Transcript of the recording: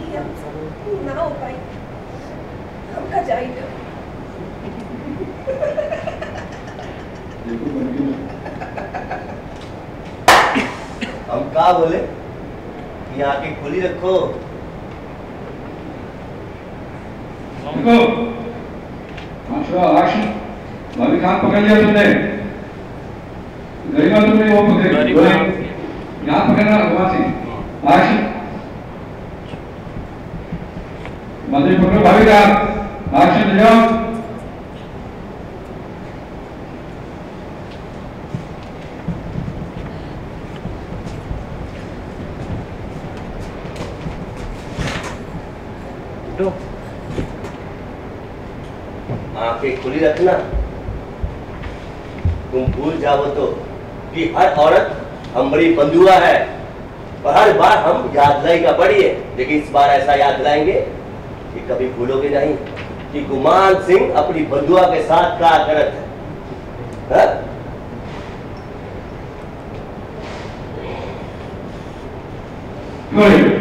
शादी हम ना हो पाई, हमका चाहिए। हम क्या बोले कि आंखें खुली रखो। देखो, भाभी कहाँ पकड़ लिया तुमने? गरिमा तुमने वो पकड़ी, यहाँ पकड़ना वहाँ से। एक्शन, मदरी पकड़ो भाभी का। एक्शन ले जाओ। आंखें खुली रखना। तुम भूल जाओ तो कि हर औरत हमारी बंधुआ है और हर बार हम याद दिलाएगा पड़ी है, लेकिन इस बार ऐसा याद दिलाएंगे कि कभी भूलोगे नहीं कि गुमान सिंह अपनी बंधुआ के साथ क्या करत है। हाँ?